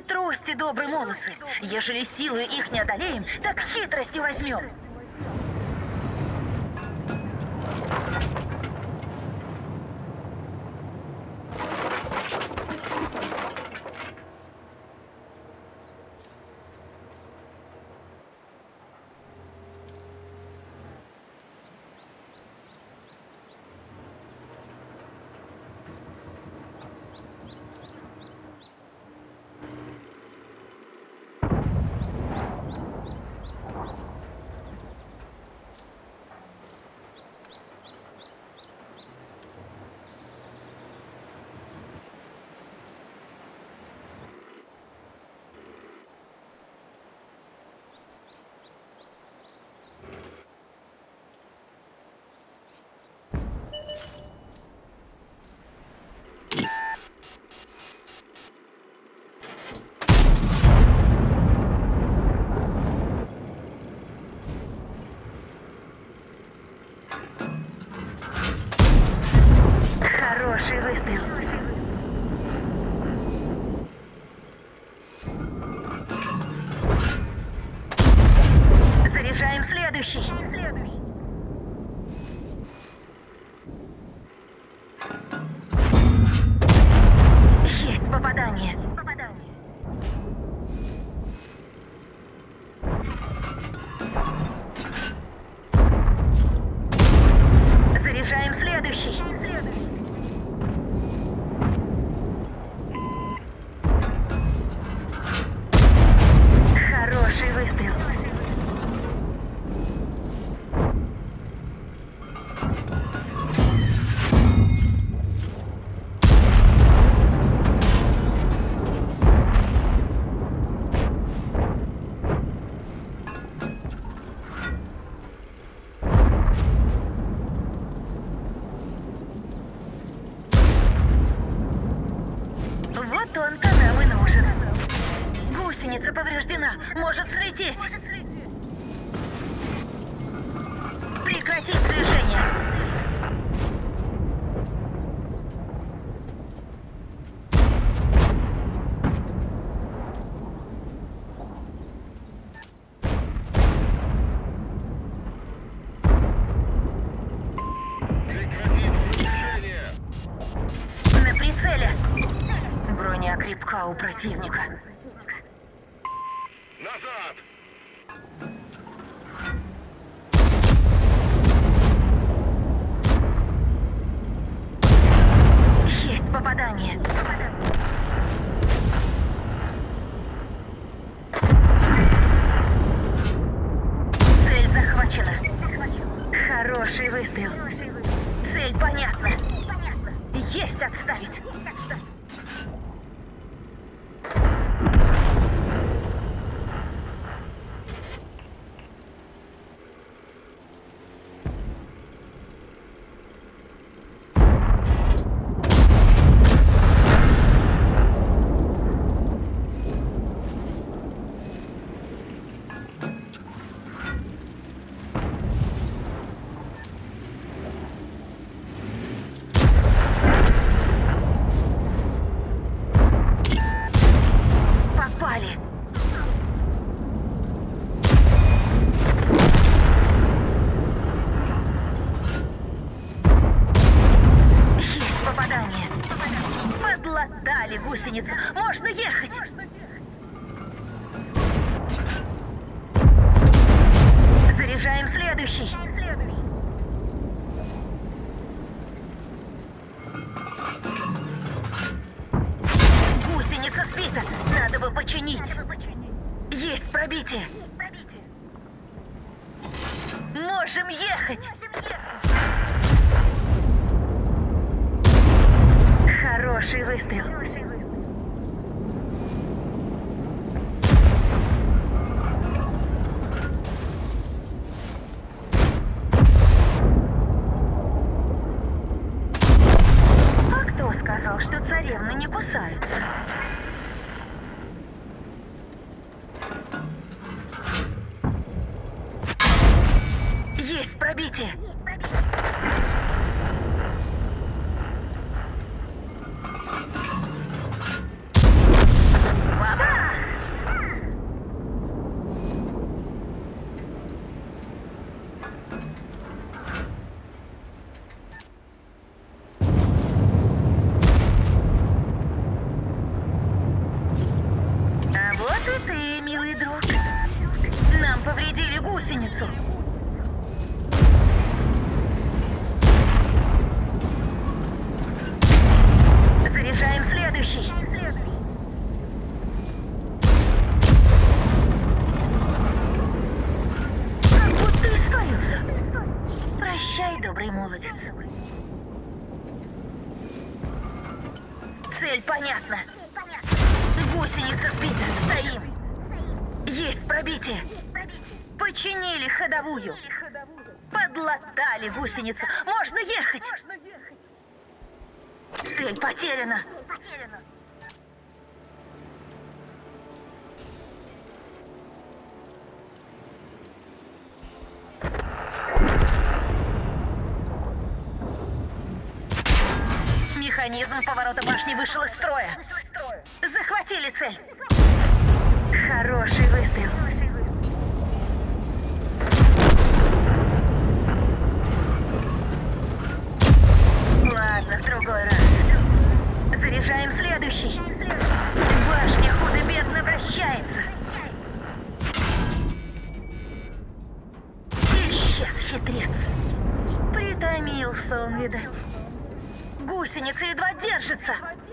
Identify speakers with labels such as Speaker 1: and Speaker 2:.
Speaker 1: трости, добрые молодцы. Ежели силы их не одолеем, так хитростью возьмем. Хороший выстрел. Заряжаем следующий. Есть попадание. Заряжаем следующий. Хороший выстрел. Вот он-то нам и нужен. Гусеница повреждена, может слететь. Прекратить движение. На прицеле. Броня крепка у противника.
Speaker 2: Назад!
Speaker 1: Есть попадание. Цель захвачена. Хороший выстрел. Цель понятна. Есть отставить. Попали. Есть попадание. Подлатали гусеницу. Можно ехать. Заряжаем следующий. Гусеница сбита. Надо бы починить. Есть пробитие. Можем ехать. Хороший выстрел. А кто сказал, что царевны не кусаются? Есть пробитие. Баба! Новый друг. Нам повредили гусеницу. Заряжаем следующий. Как будто испарился. Прощай, добрый молодец. Цель понятна. Гусеница сбита. Стоим. Есть пробитие. Починили ходовую. Подлатали гусеницу. Можно ехать. Цель потеряна. Механизм поворота башни вышел из строя. Захватили цель. Хороший выстрел. Ладно, в другой раз. Заряжаем следующий. Башня худо-бедно вращается. Исчез хитрец. Притомился он, видать. Гусеница едва держится.